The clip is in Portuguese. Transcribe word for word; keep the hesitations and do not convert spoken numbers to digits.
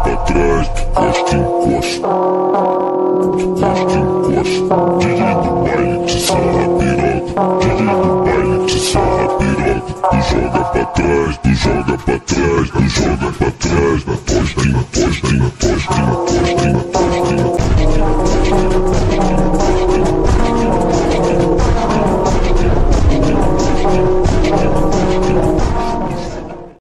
pra trás, encosta, encosta. Encosta, encosta. D J do baile te sarra piroca. D J do baile te sarra piroca. Tu joga pra trás, tu joga pra trás, tu joga pra trás.